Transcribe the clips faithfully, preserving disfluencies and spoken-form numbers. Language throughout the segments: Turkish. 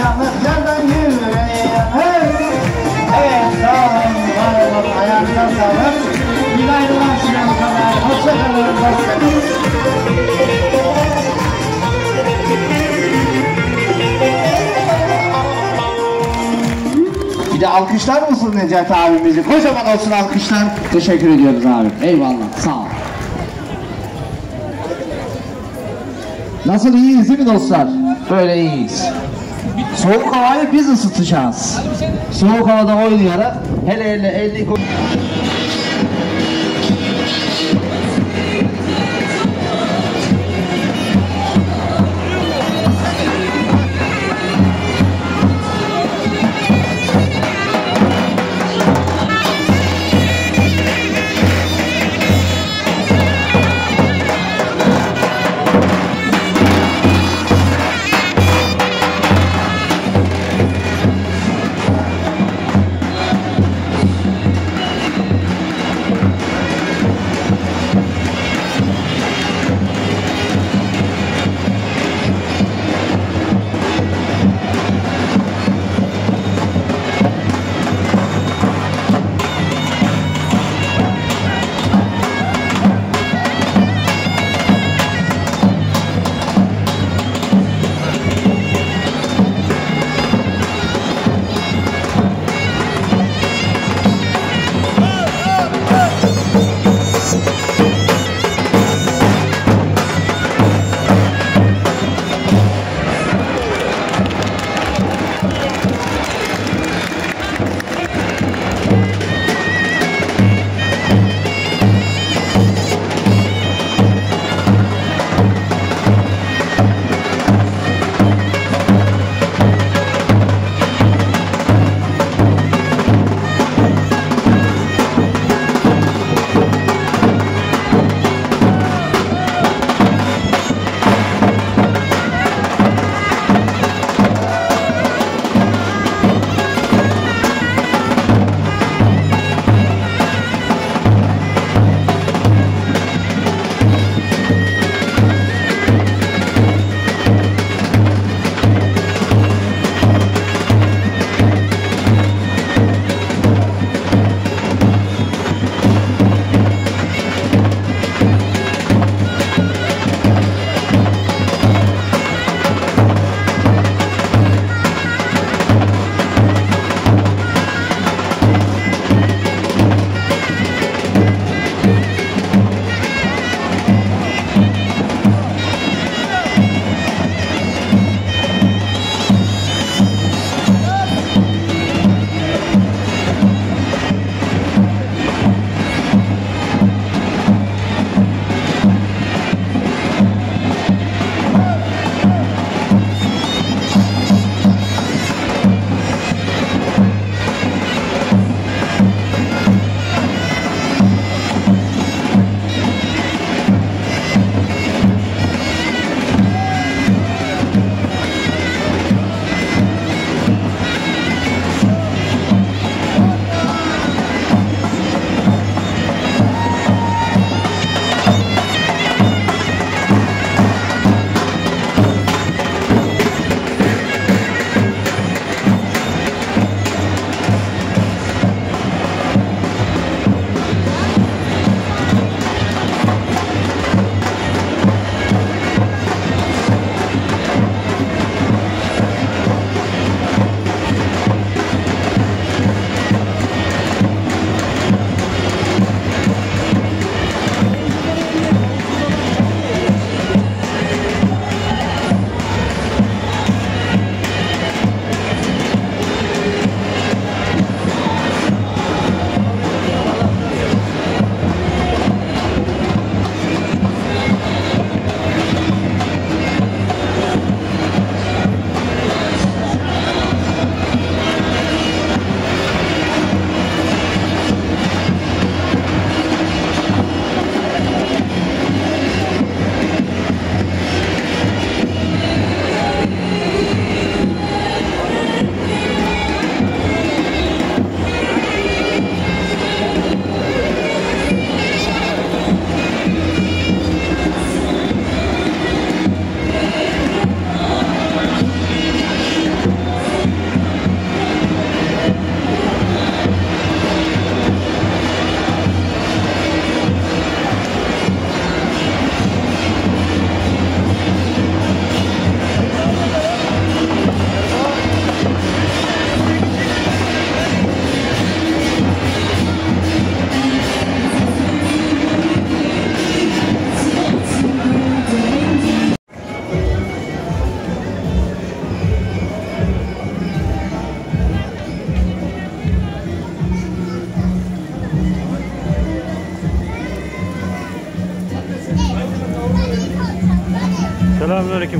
yanık yerden yüreğim. Evet, sağ olun, var olun, ayağınıza sağlık. Günaydınlar size bu kadar. Hoşçakalın, hoşçakalın. Bir de alkışlar mısın Necati abimizi? Kocaman olsun alkışlar. Teşekkür ediyoruz abi. Eyvallah, sağ ol. Nasıl, iyiyiz değil mi dostlar? Böyle iyiyiz. Soğuk havayı biz ısıtacağız. Soğuk havada oynayarak hele hele elli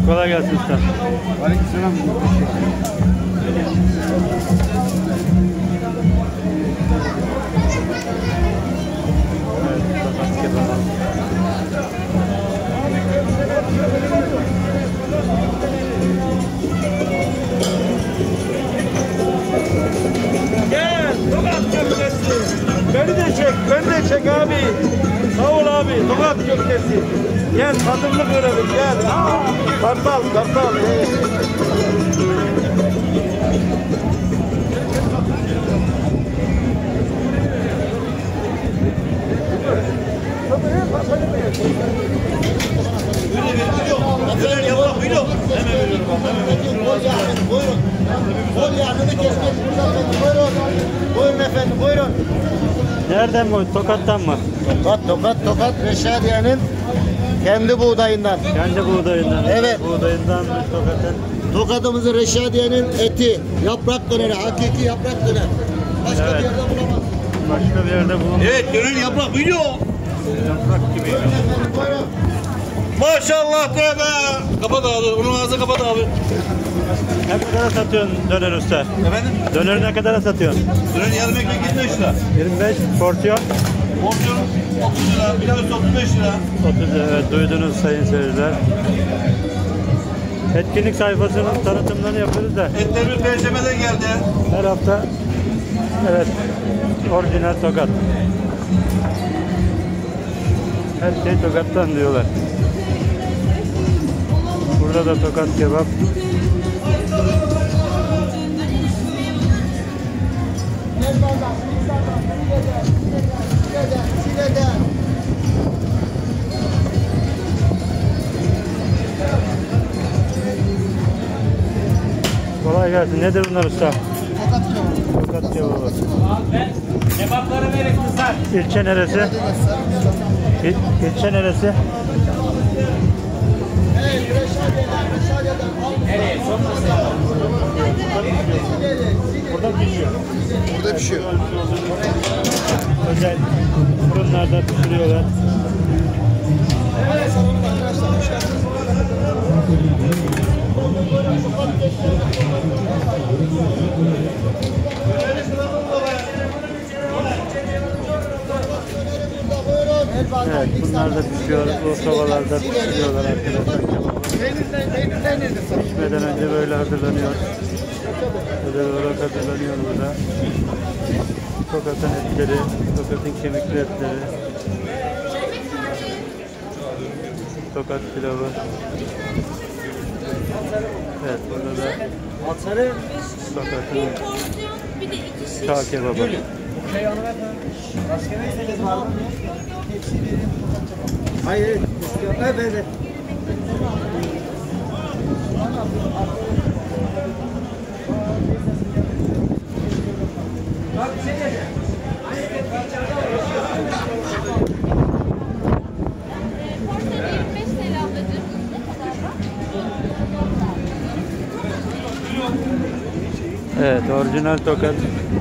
Kolay gelsin usta. Aleykümselam. Evet, tokat kebabı. Gel, Tokat köftesi. Beni de çek, beni de çek abi. Sağ ol abi, Tokat köftesi. Gel, tadımlı görelim, gel. Aa, kartal, kartal. Hey. Efendim yapalım, buyurun. Hemen veriyorum. Buyurun. Bol yağını kesmek buyurun. Buyurun efendim, buyurun. Nereden bu? Tokat'tan mı? Tokat, Tokat, Tokat Reşadiye'nin kendi buğdayından. Kendi buğdayından. Evet. Buğdayından Tokat'ın. Tokat'ımızın Reşadiye'nin eti, yaprak döneri, hakiki yaprak döner. Başka Evet. bir yerde bulamaz. Başka bir yerde bulunmuyor. Evet, gönül yaprak buyuruyor. Yaprak gibi. Buyurun. Maşallah be be. Kapat abi, onun ağzını kapat abi. Ne kadar satıyorsun döner usta? Efendim? Döneri ne kadar satıyorsun? Gönül yarım ekmek yirmi beş lira. yirmi beş porsiyon. Porsiyon otuz lira, pilav üstü otuz beş lira. otuz, evet, duydunuz sayın seyirciler. Etkinlik sayfasının tanıtımlarını yapıyoruz da Etlerimiz Perşembe'den geldi. her hafta, evet, orijinal Tokat. Her şey Tokat'tan diyorlar. Burada da Tokat kebap. Kolay gelsin. Nedir bunlar usta? Tokat kebabı. Kebapları verin kızlar. İlçe neresi? İl, ilçe neresi? Nereye? Sokmasın. Burada pişiyor. Burada pişiyor. Özel fırınlarda pişiriyorlar. Evet, bunlar da pişiyor. Bu sobalarda pişiriyorlar arkadaşlar. Pişmeden önce böyle hazırlanıyor. Özel olarak hazırlanıyor burada. Tokat'ın etleri, Tokat'ın kemikli etleri. Tokat pilavı. Evet, burada da Tokat'ın çağ kebabı. Hayır, evet, evet. Evet, orijinal Tokat.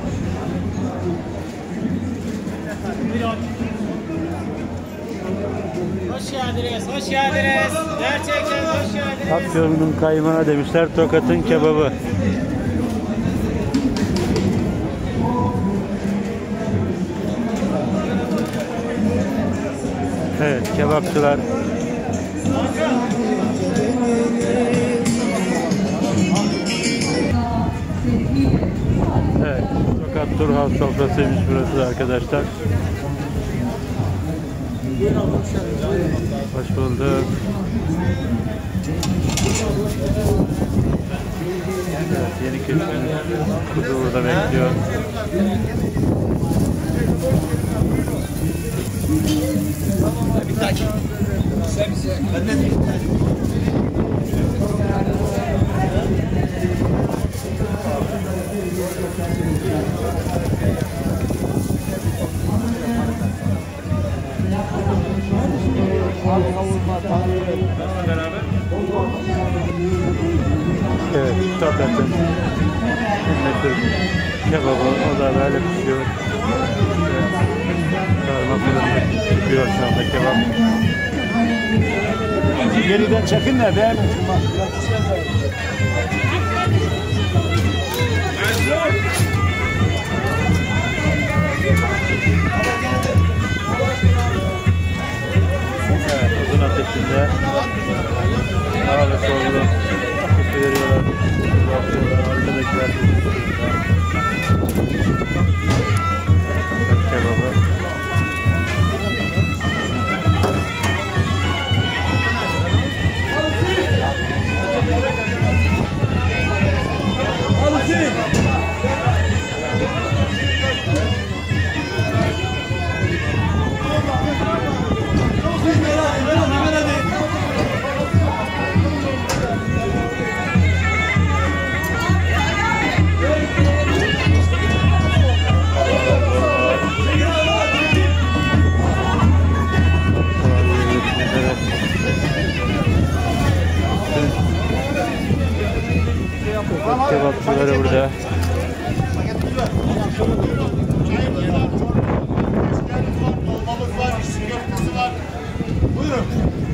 Hoş geldiniz, hoş geldiniz. Gerçekten hoş geldiniz. Afyon'un kaymağı demişler, Tokat'ın kebabı. Evet, kebapçılar. Evet, Tokat Turhal sofrasıymış burası arkadaşlar. Hoş bulduk. Evet, yeni keşfimiz kuzu burada bekliyor. Evet, Tokat'ın meşhur kebabı, o da böyle pişiyor. Sarma fırında pişiyor şu anda kebap. geriden çekin de beğenin. Evet, uzun ateşinde sağ ve sollu ateşi veriyorlar. Bakıyorlar, arkadakiler kebabı. Kebapçıları burada. Buyurun.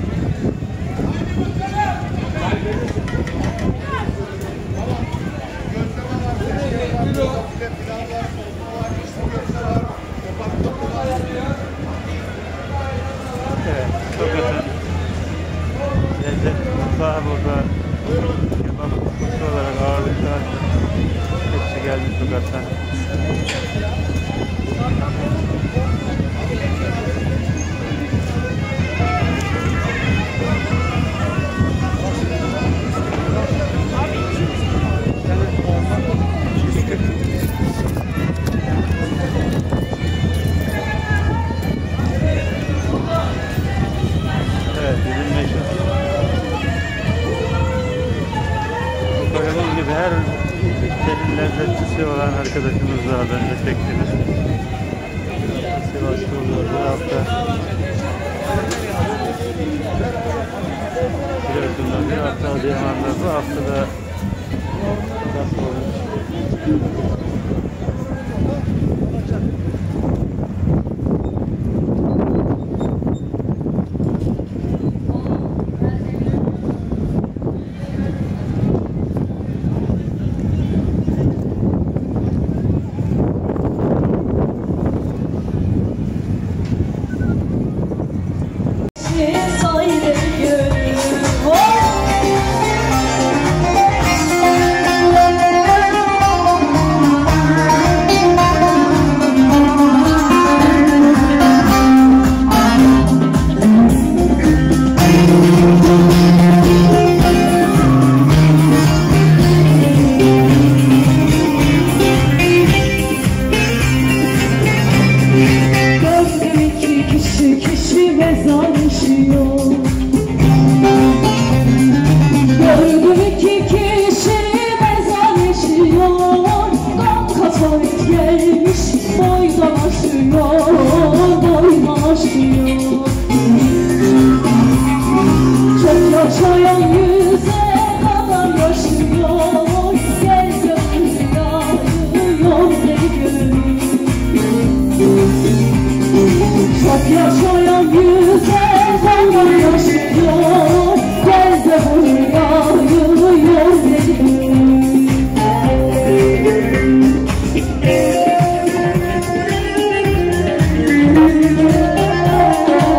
Evet, Tokat'ın lezzet mutfağı burada. Kebap mutfağı olarak ağırlıklar hepsi geldi Tokat'tan. Evet, bizim meşhur. Gördüğünüz gibi her ülkenin lezzetçisi olan arkadaşımız daha önce çektiniz. Sivas'ta oluyor bu hafta. Biliyorsunuz bir hafta Adıyaman'da, bu hafta da nasıl olmuş? Thank you.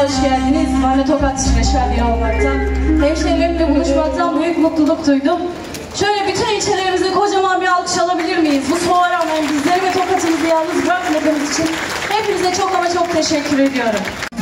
hoş geldiniz. Ben de Tokat Reşberliği olmaktan. Hemşehrilerimle buluşmaktan büyük mutluluk duydum. Şöyle bütün ilçelerimizde kocaman bir alkış alabilir miyiz? Bu soğuğa rağmen bizleri ve Tokat'ımızı yalnız bırakmadığımız için hepinize çok ama çok teşekkür ediyorum.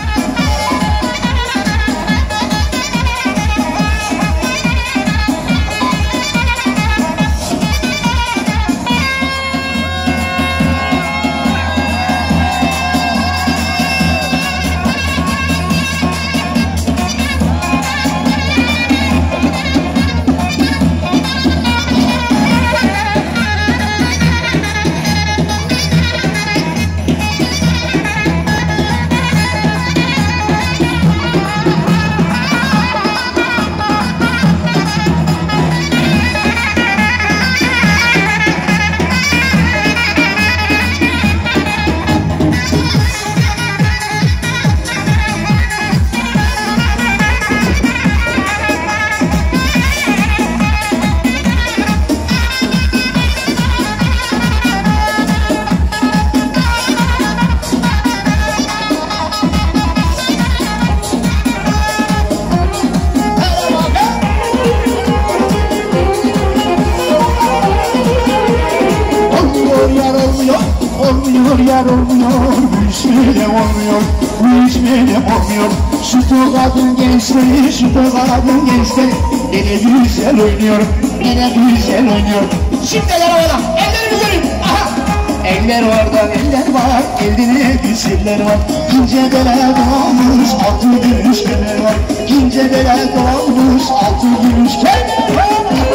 Olmuyor yar olmuyor, bu iş böyle olmuyor, bu iş böyle olmuyor. Şu Tokat'ın gençleri, şu Tokat'ın gençleri ne güzel oynuyor, ne güzel oynuyor. Şimdi eller orada, ellerimi görün. Aha! Eller orada, eller var, elde ne güzeller var. İnce bele doğmuş, altı gümüş kemer var. İnce bele doğmuş, altı gümüş kemer var.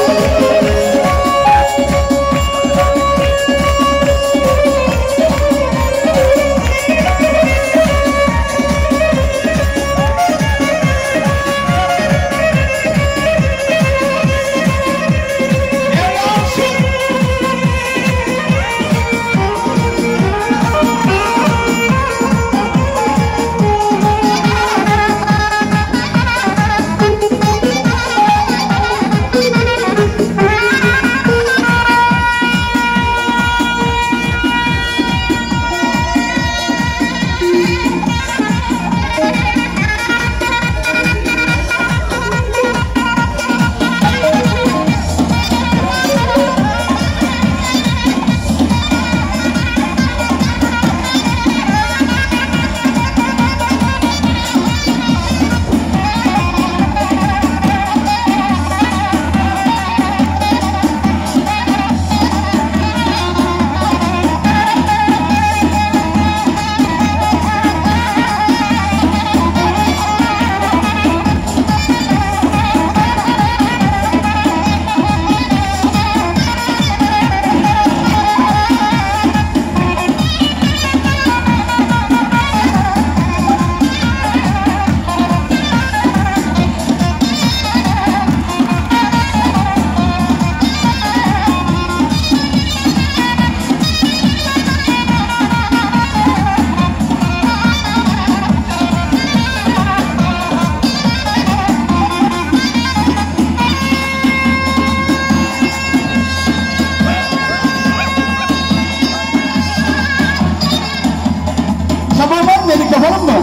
Yapalım mı?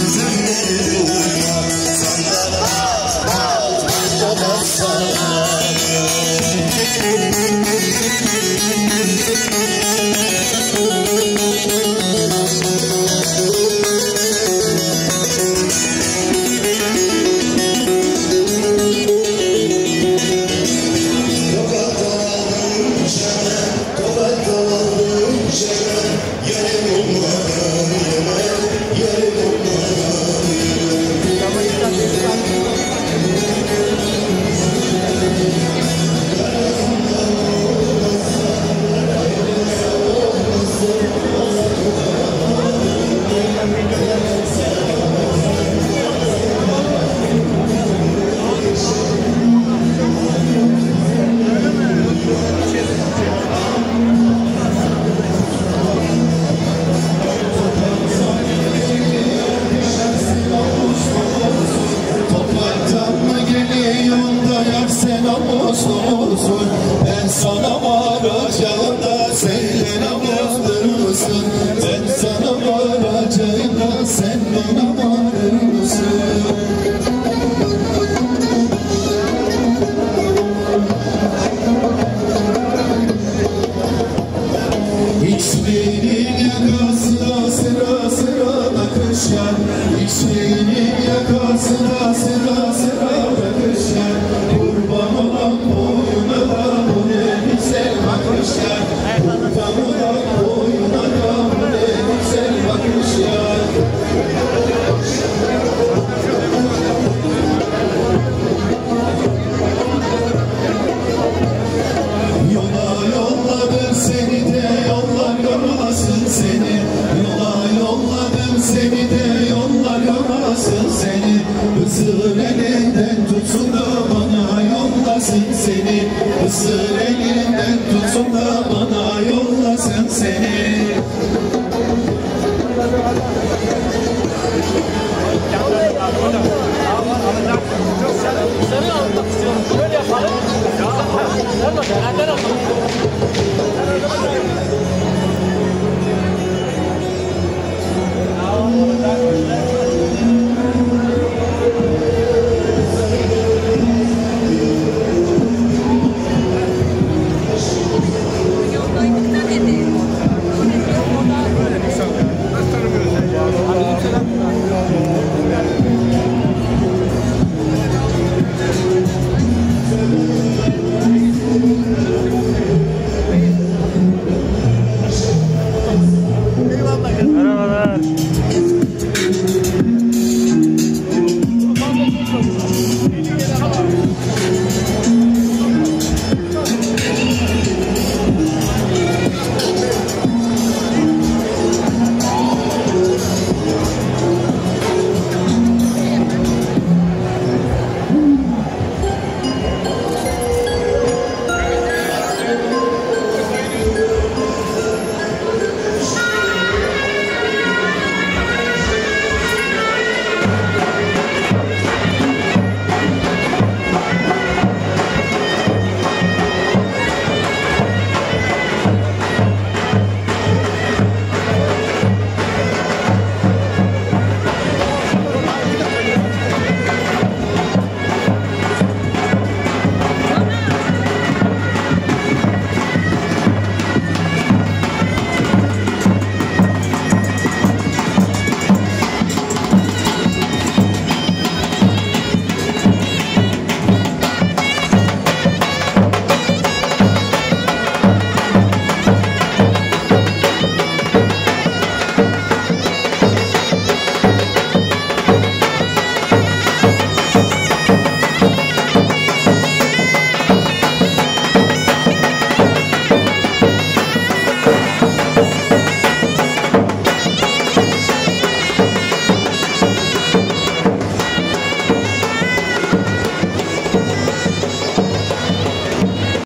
Sen varacağına sen bana varır mısın? İçmenin yakasına sıra sıra bakış yar, İçmenin yakasına sıra sıra bakış yar, kurban olan boyuna da bu ne güzel bakış yar, kurban olan boyuna da bu ne güzel bakış yar. Yola yolladım seni de yollar yormasın seni, yola yolladım seni de yollar yormasın seni, Hızır elinden tutsun da bana yollasın seni, Hızır elinden tutsun da bana yollasın seni. Şöyle yapalım. Sen bak, beraber alalım.